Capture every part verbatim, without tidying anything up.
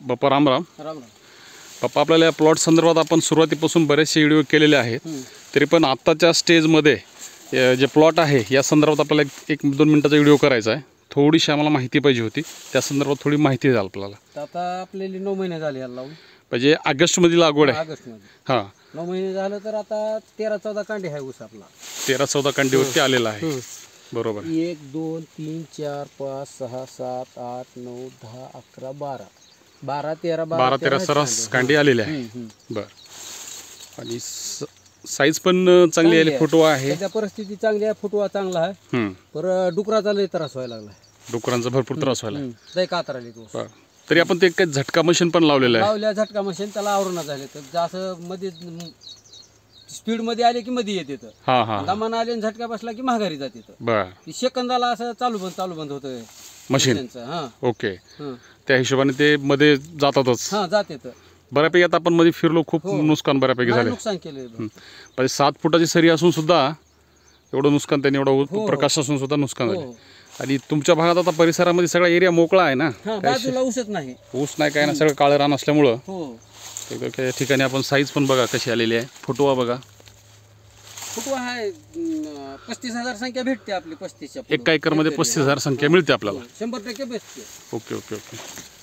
बाप्पा राम राम. राम राम. बाप्पा, आपल्याला या प्लॉट संदर्भात आपण सुरुवातीपासून बरेचसे व्हिडिओ केलेले आहेत, तरी पण आत्ताच्या स्टेजमध्ये जे प्लॉट आहे या संदर्भात आपल्याला एक एक दोन मिनटाचा व्हिडिओ करायचा आहे. थोडीशी आम्हाला माहिती पाहिजे होती, त्या संदर्भात थोडी माहिती द्याल आपल्याला. तर आता आपल्याला नऊ महिने झाले याला लावून. म्हणजे ऑगस्टमध्ये लागवड आहे. ऑगस्टमध्ये हां, नऊ महिने झालं तर आता तेरा चौदा कांडे आहे ऊस आपला. तेरा चौदा कांडीवरती आलेला आहे. बरोबर. एक दोन तीन चार पाच सहा सात आठ नऊ दहा अकरा बारा बारा तेरा बारा तेरा सरस कांडी आलेले आहे. बरं. आणि साईज पण चांगली आहे, फुटवा आहे. सध्या परिस्थिती चांगली आहे, फुटवा चांगला आहे. पर डुकराचा लय त्रास व्हायला लागला. डुकरांचा भरपूर त्रास व्हायला लय कातराली तो. तरी आपण ते काही झटका मशीन पण लावलेलं आहे. लावल्या झटका मशीन त्याला आवरण झाले तर जास्त मध्ये स्पीड मध्ये आले की मध्ये येते. हा हा दमान आले आणि झटका बसला की महागारी जाते. बर. सेकंदाला असं चालू बंद चालू बंद होतं मशीन. हा ओके. त्या हिशोबाने ते मध्ये जातातच. हा जाते. बऱ्यापैकी आता आपण मध्ये फिरलो, खूप नुकसान बऱ्यापैकी झाले. नुकसान केले. म्हणजे सात फुटाची सरी असून सुद्धा एवढं नुकसान, त्यांनी एवढं प्रकाश असून सुद्धा नुकसान झाले. आणि तुमच्या भागात आता परिसरामध्ये सगळा एरिया मोकळा आहे ना, बाजूला ऊसच नाही, ऊस नाही काय ना, सगळं काळं रान असल्यामुळं हो. ठिकाणी आपण साईज पण बघा कशी आलेली आहे. फुटवा बघा, फुटवा आहे पस्तीस हजार संख्या भेटते आपली. पस्तीस एका एकर मध्ये पस्तीस हजार संख्या मिळते आपल्याला. शंभर टक्के भेटते. Okay okay okay.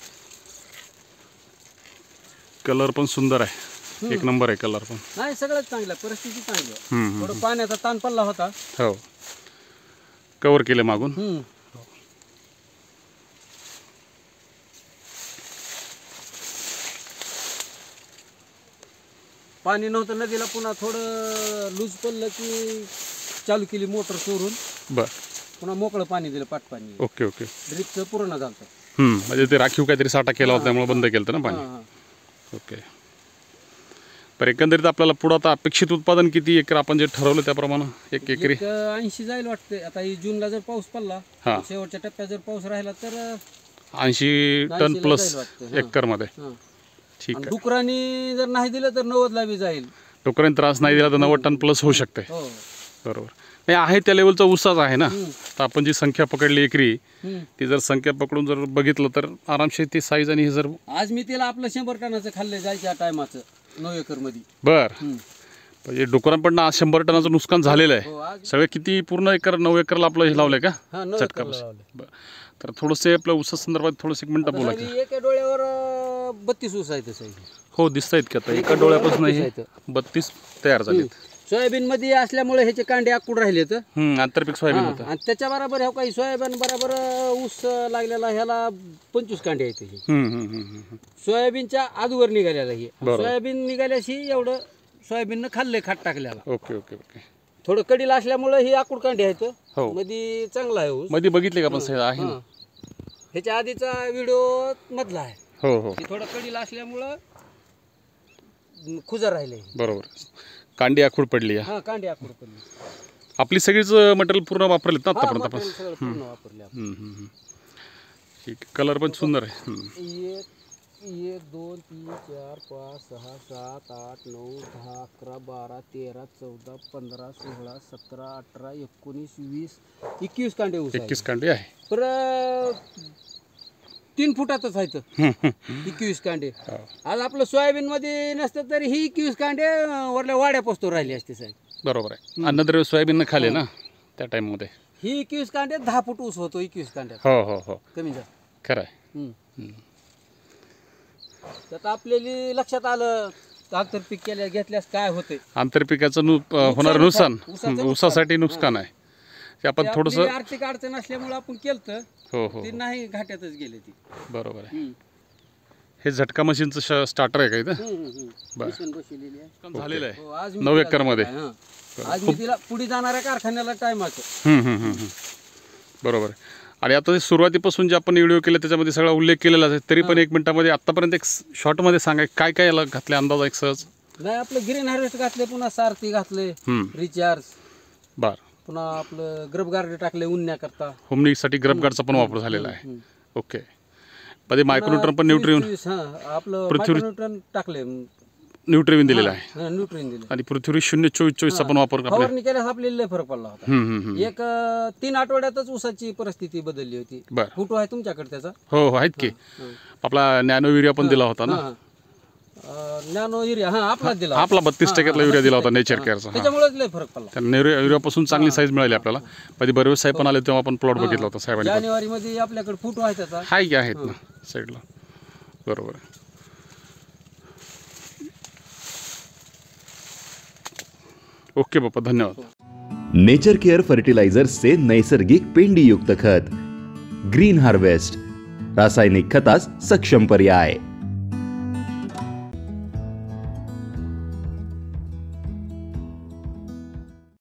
कलर पण सुंदर आहे, एक नंबर आहे कलर पण. नाही सगळ्यात चांगलं, परिस्थिती चांगली आहे. थोडं पाण्याचा ताण पडला होता. हो, कव्हर केले मागून. पाणी नव्हतं नदीला, पुन्हा थोडं लूज पडलं की चालू केली मोटर सोडून. बर. पुन्हा मोकळं पाणी दिलं, पाट पाणी. Okay okay. ड्रिपचं पूर्ण झालं. हम्म, म्हणजे ते राखीव काहीतरी साठा केला होता त्यामुळे बंद केलं ना पाणी. ओके. पण एकंदरीत आपल्याला पुढं आता अपेक्षित उत्पादन किती एकर आपण जे ठरवलं त्याप्रमाणे? एक एकरी ऐंशी जाईल वाटते. आता जूनला जर पाऊस पडला, शेवटच्या टप्प्यात जर पाऊस राहिला तर ऐंशी टन प्लस एकर मध्ये. ठीक आहे. डुकरांनी जर नाही दिलं तर नव्वदला बी जाईल. डुकरांनी त्रास नाही दिला तर नव्वद टन प्लस होऊ शकते. बरोबर. नाही आहे त्या लेवलचा ऊसाच आहे ना. तर आपण जी संख्या पकडली एकरी, ती जर संख्या पकडून जर बघितलं तर आरामशीर ती साईज. आणि हे जर आज मी तिला आपलं शंभर टनाचं खाल्लं जायच्या टायमाचं नऊ एकर मध्ये. बर. म्हणजे डुकरांपण आज शंभर टनाचं नुकसान झालेलं आहे. सगळे किती पूर्ण एकर नऊ एकरला आपलं हे लावलंय का चटका? तर थोडंसं आपल्या ऊसा संदर्भात थोडंसं एक मिनिट बोला. एका डोळ्यावर बत्तीस ऊस आहेत. हो, दिसत आहेत की आता एका डोळ्यापासून हे बत्तीस तयार झाले. सोयाबीन मध्ये असल्यामुळे ह्याचे कांडे आखूड राहिले. तर आंतरपीक सोयाबीन होतं. आणि त्याच्या बरोबर ह्या काही सोयाबीन बरोबर ऊस लागलेला ह्याला पंचवीस कांडे आहेत. सोयाबीनच्या आजवर निघालेला हे सोयाबीन निघाल्याशी एवढं सोयाबीन खाल्लंय, खाट टाकल्याला. Okay okay okay. थोडं कडीला असल्यामुळे हे आखूड कांडे आहेत. मध्ये चांगला आहे ऊस. मध्ये बघितले का आपण? आहे ना, ह्याच्या आधीचा व्हिडिओ मधला आहे. हो हो. थोडं कडीला असल्यामुळं खुजर राहिले. बरोबर. कांडी आखूड पडली. हा, कांडी आखूड पडली. आपली सगळीच मटेरियल पूर्ण वापरलेत ना आतापर्यंत आपण? ठीक. कलर पण सुंदर आहे. एक एक दोन तीन चार पाच सहा सात आठ नऊ दहा अकरा बारा तेरा चौदा पंधरा सोळा सतरा अठरा एकोणीस वीस एकवीस कांडे ऊस. एकवीस कांडे आहे. पर तीन फुटातच आहेत एकवीस कांडे. आज आपलं सोयाबीन मध्ये नसतं तरी ही एकवीस कांडे वरल्या वाड्या पोचतो राहिली असते साहेब. बरोबर आहे. अन्नद्रव्य सोयाबीन खाले ना त्या टाइम मध्ये. ही एकवीस कांडे दहा फूट ऊस होतो एकवीस कांड्यात. हो हो हो. कमी जा. खरं आहे. तर आपल्याला लक्षात आलं आंतरपीक केल्या घेतल्यास काय होते. आंतरपिकाचं होणार नुकसान ऊसासाठी नुकसान आहे. ते आपण थोडस आर्थिक अडचण असल्यामुळे आपण केलं. हो हो. ते नाही घाट्यातच गेले ती. बरोबर आहे. हे झटका मशीनचं स्टार्टर आहे का इथं? झालेलं आहे नऊ एकर मध्ये. आज मी तिला पुढे जाणाऱ्या कारखान्याला टायमाचं. बरोबर आहे. आणि आता सुरुवातीपासून जे आपण व्हिडिओ केले त्याच्यामध्ये सगळा उल्लेख केलेला आहे. तरी पण एक मिनिटामध्ये आतापर्यंत एक शॉर्ट मध्ये सांगा काय काय याला घातले अंदाज एक सहज? नाही, आपलं ग्रीन हार्वेस्ट घातले, पुन्हा सारथी घातले, रिचार्ज. बर. पुन्हा आपलं ग्रब गार्ड टाकले उन्हाकरता. होमनीसाठी ग्रब गार्डचा पण वापर झालेला आहे. ओके. मध्ये मायक्रोन्यूट्रन पण न्यूट्रिएंट आपलं मायक्रोन्यूट्रन टाकले. न्यूट्रिविन दिलेलं आहे न्यूट्रिन दिले आणि पृथ्वी शून्य चोवीस चोवीसचा पण वापर आपल्या फवारणी केल्यास आपल्याला लय फरक पडला होता. हम्म, हम्म, हम्म. एक अं, तीन आठवड्यातच ऊसाची परिस्थिती बदलली होती. बरं. फोटो आहे तुमच्याकडे त्याचा? हो हो आहेत की. आपला नॅनो युरिया पण दिला होता ना, नॅनो युरिया हा आपलाच दिला आपला बत्तीस टक्क्यातला युरिया दिला होता नेचर केअरचा. त्याच्यामुळेच लय फरक पडला. त्या युरियापासून चांगली साईज मिळाली आपल्याला. कधी बरेच साहेब पण आले तेव्हा आपण प्लॉट बघितला होता साहेबांनी. जानेवारी मध्ये आपल्याकडे फोटो आहे त्याचा. हाय की आहेत ना साईडला. बरोबर आहे. ओके बाप्पा, धन्यवाद. नेचर केअर फर्टिलायझर्सचे नैसर्गिक पेंडीयुक्त खत ग्रीन हार्वेस्ट, रासायनिक खतास सक्षम पर्याय.